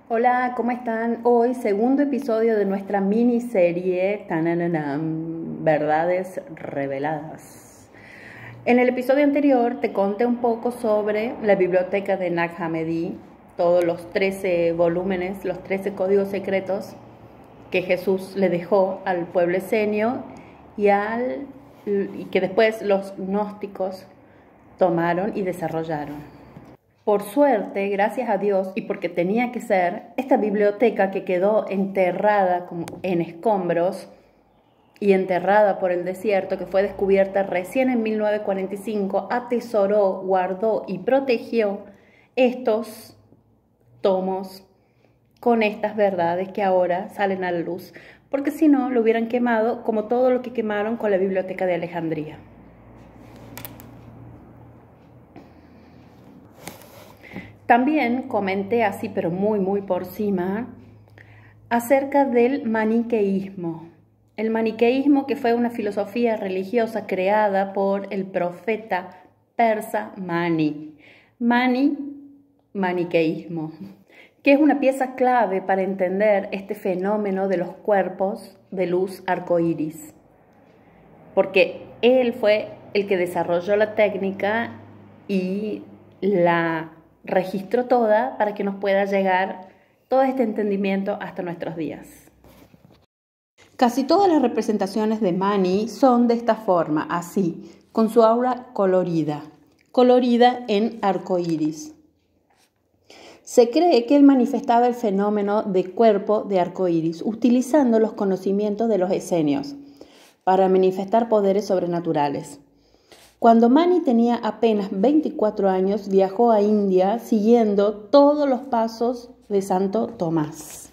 Hola, ¿cómo están? Hoy, segundo episodio de nuestra miniserie Verdades Reveladas. En el episodio anterior te conté un poco sobre la biblioteca de Nag Hammadi, todos los 13 volúmenes, los 13 códigos secretos que Jesús le dejó al pueblo esenio y que después los gnósticos tomaron y desarrollaron. Por suerte, gracias a Dios, y porque tenía que ser, esta biblioteca que quedó enterrada en escombros y enterrada por el desierto, que fue descubierta recién en 1945, atesoró, guardó y protegió estos tomos con estas verdades que ahora salen a la luz, porque si no, lo hubieran quemado como todo lo que quemaron con la Biblioteca de Alejandría. También comenté así, pero muy por encima, acerca del maniqueísmo. El maniqueísmo, que fue una filosofía religiosa creada por el profeta persa Mani. Maniqueísmo, que es una pieza clave para entender este fenómeno de los cuerpos de luz arcoíris. Porque él fue el que desarrolló la técnica y la registró toda para que nos pueda llegar todo este entendimiento hasta nuestros días. Casi todas las representaciones de Mani son de esta forma, así, con su aura colorida en arcoíris. Se cree que él manifestaba el fenómeno de cuerpo de arcoíris, utilizando los conocimientos de los esenios para manifestar poderes sobrenaturales. Cuando Mani tenía apenas 24 años, viajó a India siguiendo todos los pasos de Santo Tomás.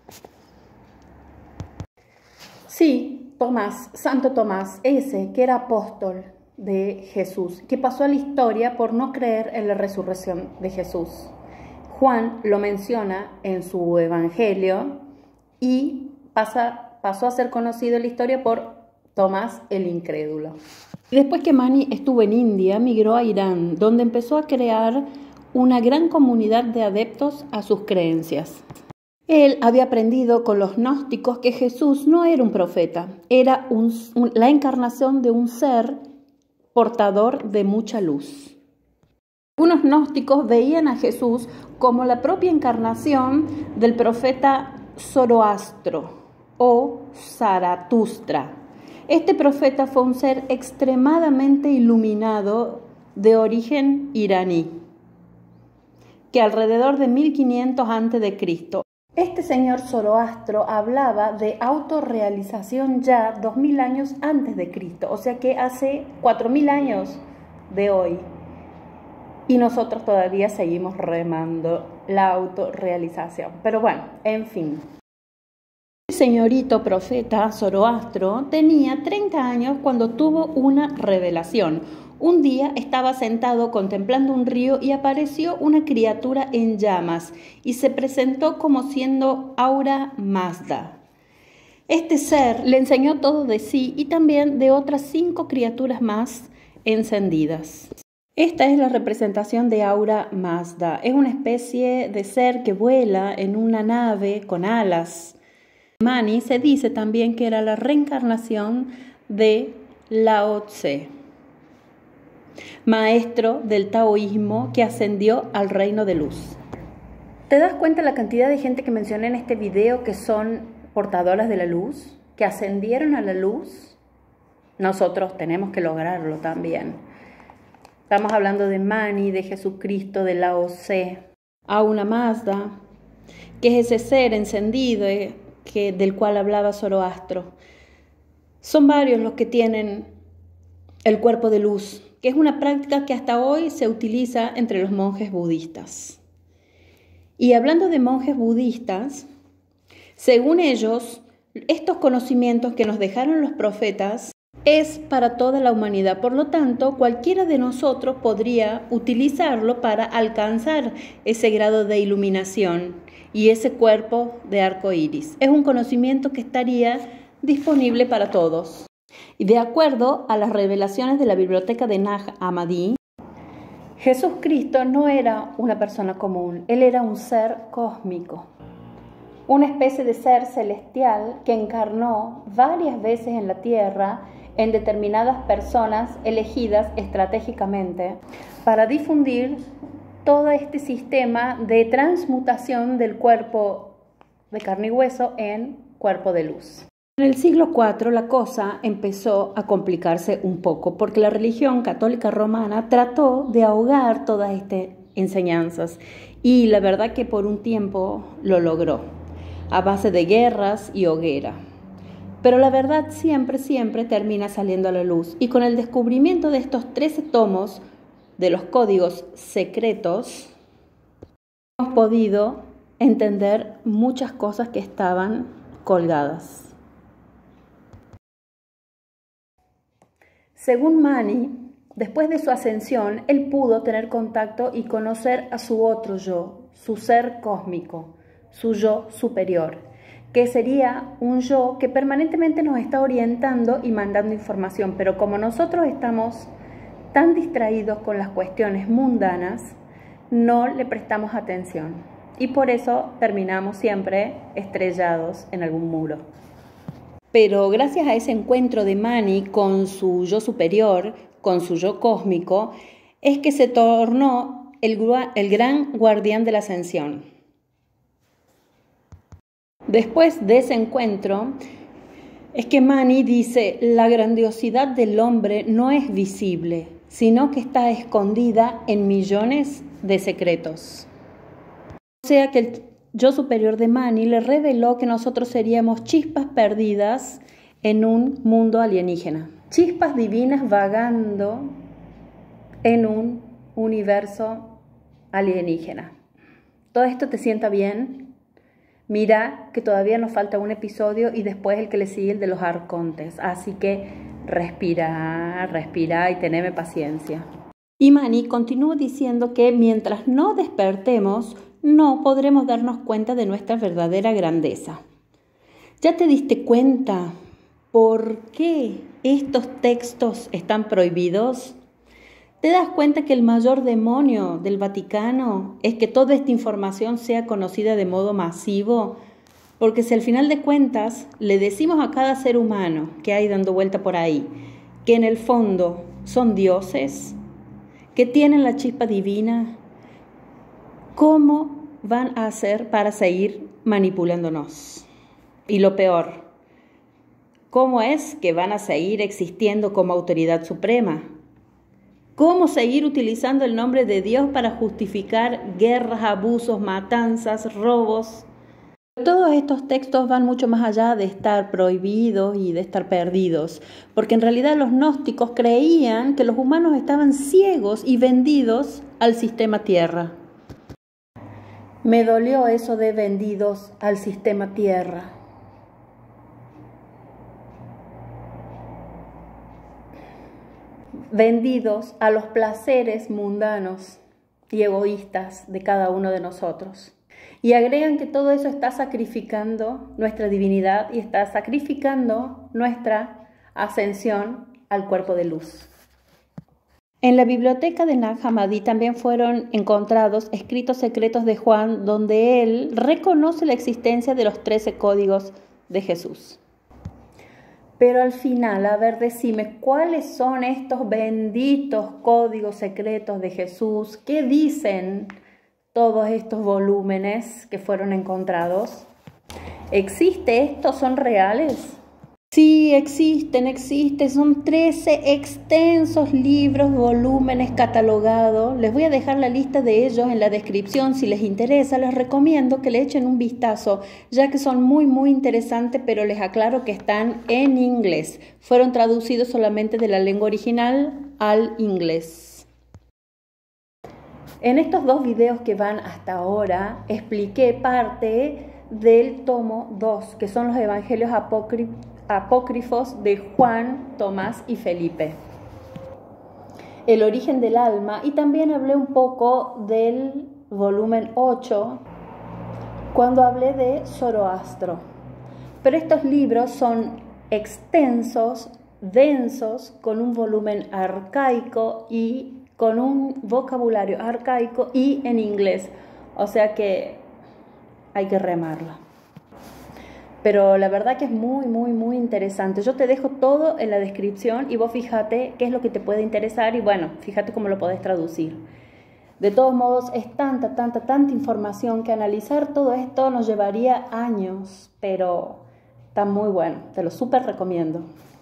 Sí, Santo Tomás, ese que era apóstol de Jesús, que pasó a la historia por no creer en la resurrección de Jesús. Juan lo menciona en su evangelio y pasó a ser conocido en la historia por Tomás el incrédulo. Después que Mani estuvo en India, migró a Irán, donde empezó a crear una gran comunidad de adeptos a sus creencias. Él había aprendido con los gnósticos que Jesús no era un profeta, era la encarnación de un ser portador de mucha luz. Algunos gnósticos veían a Jesús como la propia encarnación del profeta Zoroastro o Zaratustra. Este profeta fue un ser extremadamente iluminado de origen iraní, que alrededor de 1500 a.C. Este señor Zoroastro hablaba de autorrealización ya 2000 años antes de Cristo, o sea que hace 4000 años de hoy. Y nosotros todavía seguimos remando la autorrealización. Pero bueno, en fin. El señorito profeta Zoroastro tenía 30 años cuando tuvo una revelación. Un día estaba sentado contemplando un río y apareció una criatura en llamas y se presentó como siendo Ahura Mazda. Este ser le enseñó todo de sí y también de otras 5 criaturas más encendidas. Esta es la representación de Ahura Mazda. Es una especie de ser que vuela en una nave con alas. Mani se dice también que era la reencarnación de Lao Tse, maestro del taoísmo que ascendió al reino de luz. ¿Te das cuenta la cantidad de gente que mencioné en este video que son portadoras de la luz, que ascendieron a la luz? Nosotros tenemos que lograrlo también. Estamos hablando de Mani, de Jesucristo, de Lao Tse, Ahura Mazda, que es ese ser encendido del cual hablaba Zoroastro. Son varios los que tienen el cuerpo de luz, que es una práctica que hasta hoy se utiliza entre los monjes budistas. Y hablando de monjes budistas, según ellos, estos conocimientos que nos dejaron los profetas es para toda la humanidad. Por lo tanto, cualquiera de nosotros podría utilizarlo para alcanzar ese grado de iluminación y ese cuerpo de arco iris. Es un conocimiento que estaría disponible para todos. Y de acuerdo a las revelaciones de la biblioteca de Nag Hammadi, Jesús Cristo no era una persona común, Él era un ser cósmico. una especie de ser celestial que encarnó varias veces en la tierra en determinadas personas elegidas estratégicamente para difundir todo este sistema de transmutación del cuerpo de carne y hueso en cuerpo de luz. En el siglo IV la cosa empezó a complicarse un poco porque la religión católica romana trató de ahogar todas estas enseñanzas y la verdad que por un tiempo lo logró, a base de guerras y hoguera. Pero la verdad siempre termina saliendo a la luz y con el descubrimiento de estos 13 tomos de los códigos secretos hemos podido entender muchas cosas que estaban colgadas. Según Mani, después de su ascensión, él pudo tener contacto y conocer a su otro yo, su ser cósmico, su yo superior, que sería un yo que permanentemente nos está orientando y mandando información, pero como nosotros estamos tan distraídos con las cuestiones mundanas, no le prestamos atención y por eso terminamos siempre estrellados en algún muro. Pero gracias a ese encuentro de Mani con su yo superior, con su yo cósmico, es que se tornó el gran guardián de la ascensión. Después de ese encuentro, es que Mani dice, la grandiosidad del hombre no es visible, sino que está escondida en millones de secretos. O sea que el yo superior de Mani le reveló que nosotros seríamos chispas perdidas en un mundo alienígena. Chispas divinas vagando en un universo alienígena. ¿Todo esto te sienta bien? Mira que todavía nos falta un episodio y después el que le sigue el de los arcontes. Así que respira y teneme paciencia. Y Mani continúa diciendo que mientras no despertemos, no podremos darnos cuenta de nuestra verdadera grandeza. ¿Ya te diste cuenta por qué estos textos están prohibidos? ¿Te das cuenta que el mayor demonio del Vaticano es que toda esta información sea conocida de modo masivo? Porque si al final de cuentas le decimos a cada ser humano que hay dando vuelta por ahí, que en el fondo son dioses, que tienen la chispa divina, ¿cómo van a hacer para seguir manipulándonos? Y lo peor, ¿cómo es que van a seguir existiendo como autoridad suprema? ¿Cómo seguir utilizando el nombre de Dios para justificar guerras, abusos, matanzas, robos? Todos estos textos van mucho más allá de estar prohibidos y de estar perdidos, porque en realidad los gnósticos creían que los humanos estaban ciegos y vendidos al sistema Tierra. Me dolió eso de vendidos al sistema Tierra. Vendidos a los placeres mundanos y egoístas de cada uno de nosotros. Y agregan que todo eso está sacrificando nuestra divinidad y está sacrificando nuestra ascensión al cuerpo de luz. En la biblioteca de Nag Hammadi también fueron encontrados escritos secretos de Juan donde él reconoce la existencia de los 13 códigos de Jesús. Pero al final, a ver, decime, ¿cuáles son estos benditos códigos secretos de Jesús? ¿Qué dicen todos estos volúmenes que fueron encontrados? ¿Existe esto? ¿Son reales? Sí, existen, son 13 extensos libros, volúmenes catalogados. Les voy a dejar la lista de ellos en la descripción. Si les interesa, les recomiendo que le echen un vistazo, ya que son muy interesantes, pero les aclaro que están en inglés. Fueron traducidos solamente de la lengua original al inglés. En estos 2 videos que van hasta ahora, expliqué parte del tomo 2, que son los evangelios apócrifos de Juan, Tomás y Felipe. El origen del alma, y también hablé un poco del volumen 8 cuando hablé de Zoroastro. Pero estos libros son extensos, densos, con un volumen arcaico y con un vocabulario arcaico y en inglés, o sea que hay que remarla. Pero la verdad que es muy, muy, muy interesante. Yo te dejo todo en la descripción y vos fíjate qué es lo que te puede interesar y bueno, fíjate cómo lo podés traducir. De todos modos, es tanta, tanta, tanta información que analizar todo esto nos llevaría años, pero está muy bueno, te lo súper recomiendo.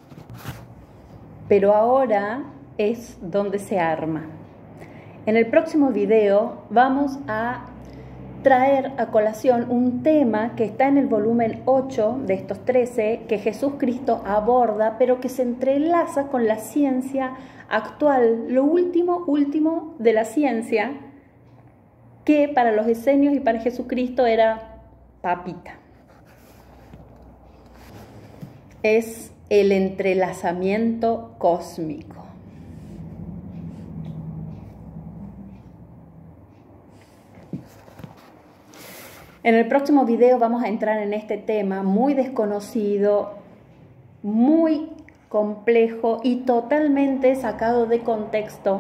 Pero ahora es donde se arma. En el próximo video vamos a traer a colación un tema que está en el volumen 8 de estos 13, que Jesús Cristo aborda, pero que se entrelaza con la ciencia actual, lo último de la ciencia, que para los esenios y para Jesucristo era papita. Es el entrelazamiento cósmico. En el próximo video vamos a entrar en este tema muy desconocido, muy complejo y totalmente sacado de contexto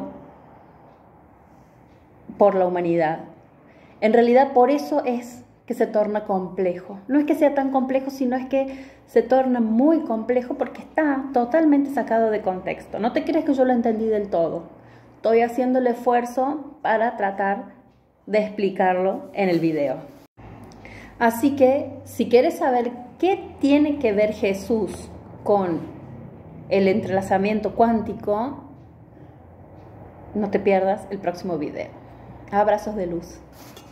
por la humanidad. En realidad por eso es que se torna complejo. No es que sea tan complejo, sino es que se torna muy complejo porque está totalmente sacado de contexto. No te creas que yo lo entendí del todo. Estoy haciendo el esfuerzo para tratar de explicarlo en el video. Así que, si quieres saber qué tiene que ver Jesús con el entrelazamiento cuántico, no te pierdas el próximo video. Abrazos de luz.